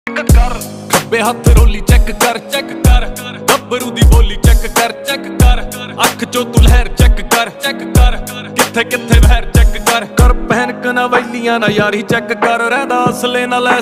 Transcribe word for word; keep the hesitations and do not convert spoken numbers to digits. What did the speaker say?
कर खब्बे हथ रोली चेक कर चेक कर गब्बरू दी बोली चेक कर चेक कर अख चो तू लहर चेक कर चेक कर किथे किथे बहर चेक कर कर पहन कना वैलियां ना यारी चेक कर रहदा असले ना लै